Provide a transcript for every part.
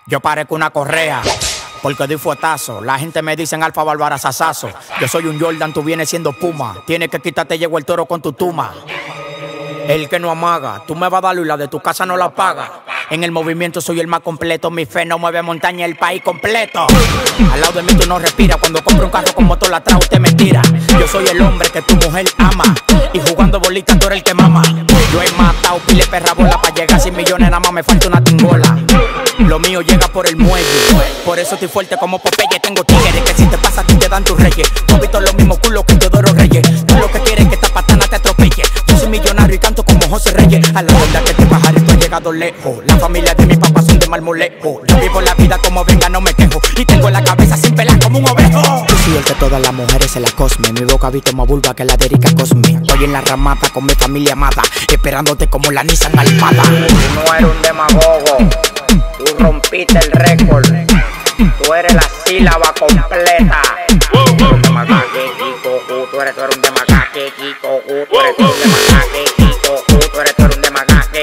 Yo parezco una correa, porque doy fuetazo. La gente me dicen Alfa Bárbara Sasazo. Yo soy un Jordan, tú vienes siendo Puma. Tienes que quitarte, llegó el toro con tu tuma. El que no amaga, tú me vas a dar y la de tu casa no la paga. En el movimiento soy el más completo, mi fe no mueve montaña, el país completo. Al lado de mí tú no respiras, cuando compro un carro con motor atrás usted me tira. Yo soy el hombre que tu mujer ama, y jugando bolitas tú eres el que mama. Yo he matado pile perra bola, para llegar a 100 millones nada más me falta una tingola. Lo mío llega por el muelle, por eso estoy fuerte como Popeye. Tengo tigres que si te pasa a ti te dan tus reyes. Tú has visto los mismos culos que Teodoro Reyes. Tú lo que quieres es que esta patana te atropelle. Yo soy millonario y canto como José Reyes. A la verdad que este pajarito ha llegado lejos. La familia de mis papás son de Marmolejo. Yo vivo la vida como venga, no me quejo. Y tengo la cabeza sin pelar como un ovejo. Yo soy el que todas las mujeres se la cosme. Mi boca visto más vulva que la de Erika Cosme. Estoy en la ramata con mi familia amada, esperándote como la Nissan Almada. Tú no eres un demagogo, tú rompiste el récord. Tú eres la sílaba completa. Tú eres un demagogue, tú eres un demagogue, tú eres un demagogue, tú eres un demagogue,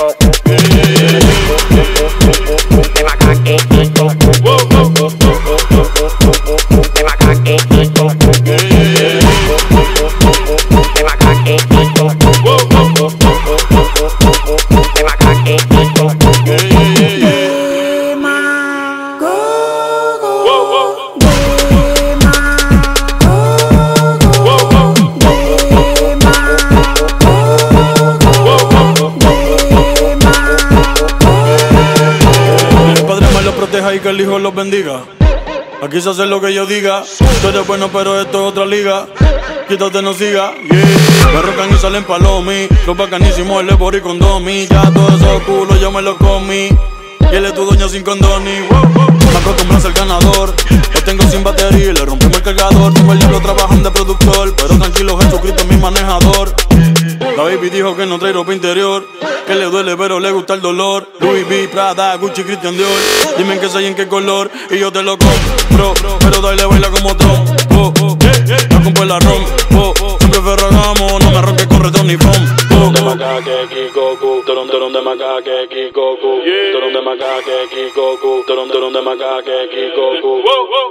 y que el Hijo los bendiga. Aquí se hace lo que yo diga. Tú eres bueno pero esto es otra liga. Quítate, no siga, yeah. Me rocan y salen palomi. Los bacanísimos, el Ebori con Domi. Ya todos esos culos yo me los comí. Y él es tu doña sin condoni. Me acostumbro a ser ganador. Lo tengo sin batería y le rompimos el cargador. Tengo el diablo trabajando de productor, pero tranquilo, Jesucristo es mi manejador. La baby dijo que no trae ropa interior, que le duele pero le gusta el dolor. Louis V, Prada, Gucci, Christian Dior. Dime en qué soy, en qué color y yo te lo compro. Pero dale, baila como Trump. No compro el arroz. Siempre ferragamo, no me ronques con retón ni pom. De macaque, Kikoku. Toron de macaque, Kikoku. Toron de macaque, Kikoku. Toron de macaque, Kikoku.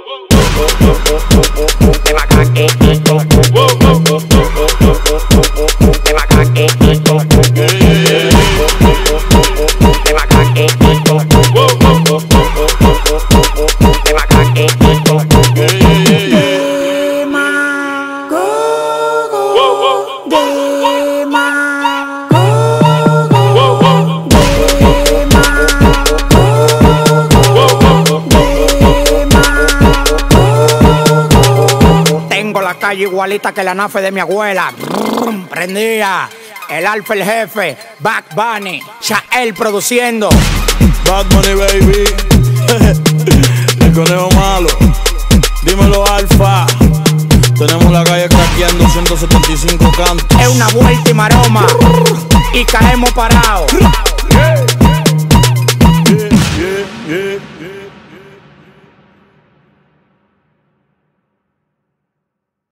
De macaque, Kikoku. De macaque, Kikoku. De macaque, Kikoku. De macaque, Kikoku. Tengo la calle igualita que la nafe de mi abuela. Prendía el Alfa, el jefe, Back Bunny, Chael produciendo. Bad Bunny, baby. El conejo malo. Dímelo, Alfa. Tenemos la calle craqueando 175 cantos. Es una vuelta y maroma y caemos parados.